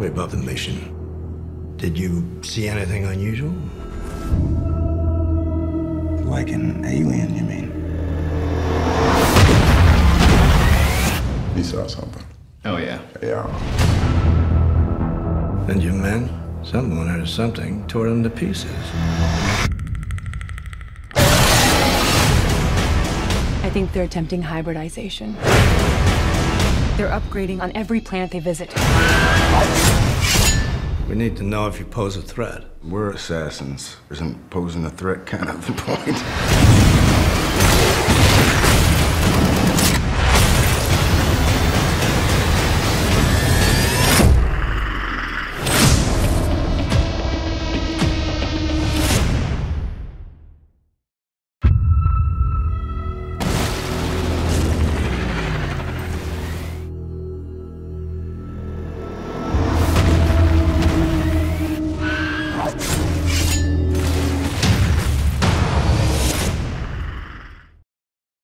me about the mission. Did you see anything unusual? Like an alien, you mean? You saw something. Oh, yeah. Yeah. And your men? Someone or something tore them to pieces. I think they're attempting hybridization. They're upgrading on every planet they visit. We need to know if you pose a threat. We're assassins. Isn't posing a threat kind of the point?